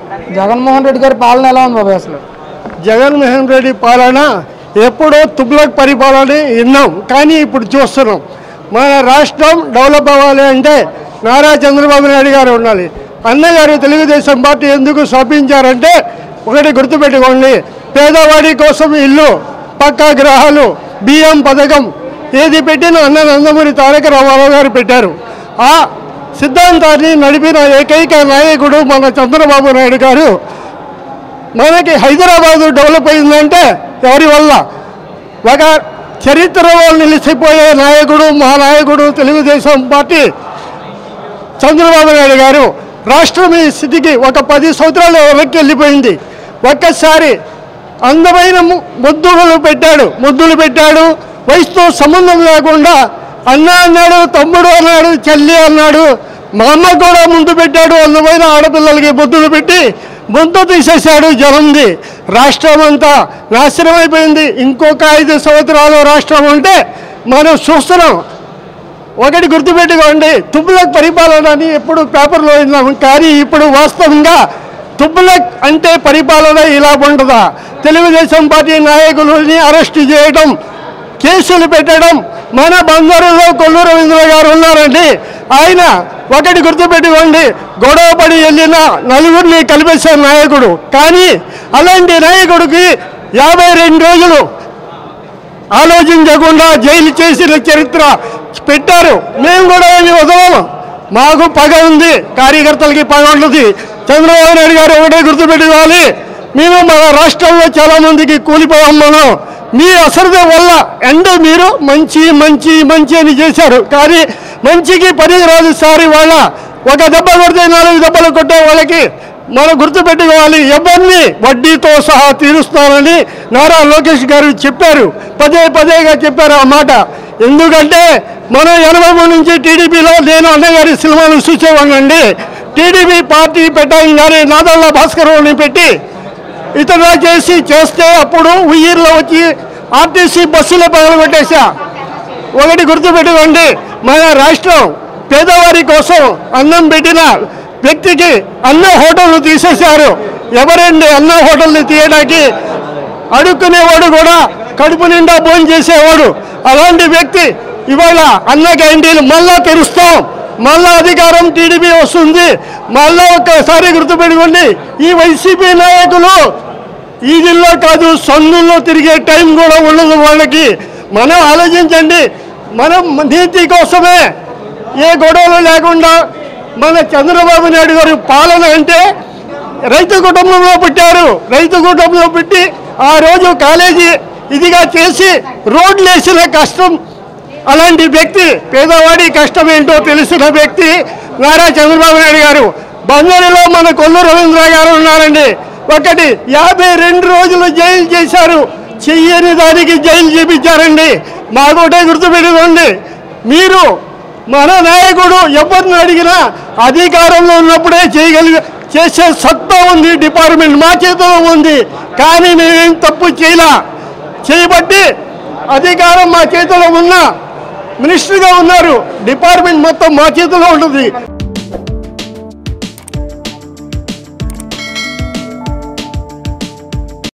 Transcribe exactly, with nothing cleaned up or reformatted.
జగన్మోహన్ రెడ్డి గారి పాలన ఎలా ఉంది బాబాయ్? అసలు జగన్మోహన్ రెడ్డి పాలన ఎప్పుడో తుగ్లక్ పరిపాలన విన్నాం, కానీ ఇప్పుడు చూస్తున్నాం. మన రాష్ట్రం డెవలప్ అవ్వాలి అంటే నారా చంద్రబాబు నాయుడు గారు ఉండాలి. అన్నగారు తెలుగుదేశం పార్టీ ఎందుకు స్థాపించారంటే ఒకటి గుర్తుపెట్టుకోండి, పేదవాడి కోసం ఇల్లు, పక్కా గ్రహాలు, బియ్యం పథకం ఏది పెట్టినా అన్న నందమూరి తారక రామారావు గారు పెట్టారు. ఆ సిద్ధాంతాన్ని నడిపిన ఏకైక నాయకుడు మన చంద్రబాబు నాయుడు గారు. మనకి హైదరాబాదు డెవలప్ అయిందంటే ఎవరి వల్ల? ఒక చరిత్రలో నిలిచిపోయే నాయకుడు మా నాయకుడు తెలుగుదేశం పార్టీ చంద్రబాబు నాయుడు గారు. రాష్ట్రం ఈ స్థితికి ఒక పది సంవత్సరాలు వెనక్కి వెళ్ళిపోయింది. ఒక్కసారి అందమైన ముద్దులు పెట్టాడు ముద్దులు పెట్టాడు వయసుతో సంబంధం లేకుండా అన్న అన్నాడు, తమ్ముడు అన్నాడు, చెల్లి అన్నాడు. మా అమ్మ కూడా ముందు పెట్టాడు. అందమైన ఆడపిల్లలకి ముద్దులు పెట్టి ముందు తీసేశాడు. జనంది రాష్ట్రం అంతా నాశనం అయిపోయింది. ఇంకొక ఐదు సంవత్సరాలు రాష్ట్రం ఉంటే మనం చూస్తున్నాం. ఒకటి గుర్తుపెట్టుకోండి, తుగ్లక్ పరిపాలన అని ఎప్పుడు పేపర్లో విన్నాం, కానీ ఇప్పుడు వాస్తవంగా తుగ్లక్ అంటే పరిపాలన ఇలా ఉంటుందా? తెలుగుదేశం పార్టీ నాయకులని అరెస్టు చేయడం, కేసులు పెట్టడం. మన బందరులో కొల్లు రవీంద్ర గారు ఉన్నారండి. ఆయన ఒకటి గుర్తుపెట్టుకోండి, గొడవపడి వెళ్ళిన నలుగురిని కలిపేసే నాయకుడు. కానీ అలాంటి నాయకుడికి యాభై రెండు రోజులు ఆలోచించకుండా జైలు చేసిన చరిత్ర పెట్టారు. మేము కూడా ఏమి వదలము, మాకు పగ ఉంది, కార్యకర్తలకి పగ ఉంటుంది. చంద్రబాబు నాయుడు గారు ఒకటే గుర్తుపెట్టుకోవాలి, మేము మన రాష్ట్రంలో చాలామందికి కూలిపోయాం. మనం మీ అసలు వల్ల అంటే మీరు మంచి మంచి మంచి అని చేశారు, కానీ మంచికి పని రాదు సార్. వాళ్ళ ఒక దెబ్బ కొడితే నాలుగు దెబ్బలు కొట్టే వాళ్ళకి మనం గుర్తుపెట్టుకోవాలి, ఎవరిని వడ్డీతో సహా తీరుస్తానని నారా లోకేష్ గారు చెప్పారు. పదే పదేగా చెప్పారు ఆ మాట. ఎందుకంటే మనం ఎనభై మూడు నుంచి టీడీపీలో నేను అన్నగారి సినిమాలు చూసేవాడినండి. టీడీపీ పార్టీ పెట్టగానే నాదల్ల భాస్కర్ని పెట్టి ఇతరులా చేసి చేస్తే అప్పుడు ఉయ్యిర్లో వచ్చి ఆర్టీసీ బస్సులో పగలగొట్టేశా. ఒకటి గుర్తుపెట్టుకోండి, మన రాష్ట్రం పేదవారి కోసం అన్నం పెట్టిన వ్యక్తికి అన్న హోటళ్ళు తీసేశారు. ఎవరండి అన్న హోటల్ని తీయడానికి? అడుక్కునేవాడు కూడా కడుపు నిండా భోజనం చేసేవాడు. అలాంటి వ్యక్తి ఇవాళ అన్న క్యాంటీన్లు మళ్ళా తెరుస్తాం, మళ్ళా అధికారం టీడీపీ వస్తుంది. మళ్ళా ఒక్కసారి గుర్తుపెట్టుకోండి, ఈ వైసీపీ నాయకులు ఈదిల్లో కాదు సందుల్లో తిరిగే టైం కూడా ఉండదు వాళ్ళకి. మనం ఆలోచించండి, మనం నీతి కోసమే ఏ గొడవలు లేకుండా మన చంద్రబాబు నాయుడు గారు పాలన అంటే రైతు కుటుంబంలో పుట్టారు. రైతు కుటుంబంలో పుట్టి ఆ రోజు కాలేజీ ఇదిగా చేసి రోడ్లు వేసిన కష్టం. అలాంటి వ్యక్తి, పేదవాడి కష్టం ఏంటో తెలిసిన వ్యక్తి నారా చంద్రబాబు నాయుడు గారు. బందరులో మన కొల్లు రవీంద్ర గారు ఉన్నారండి. ఒకటి యాభై రెండు రోజులు జైలు చేశారు, చెయ్యని దానికి జైలు చేపించారండి. మాకోటే గుర్తుపెట్టుకోండి, మీరు మన నాయకుడు ఎవరిని అడిగినా అధికారంలో ఉన్నప్పుడే చేయగలిగే చేసే సత్తా ఉంది, డిపార్ట్మెంట్ మా చేతిలో ఉంది. కానీ మేమేం తప్పు చేయలా, చేయబట్టి అధికారం మా చేతిలో ఉన్న మినిస్టర్గా ఉన్నారు, డిపార్ట్మెంట్ మొత్తం మా చేతిలో ఉంటుంది.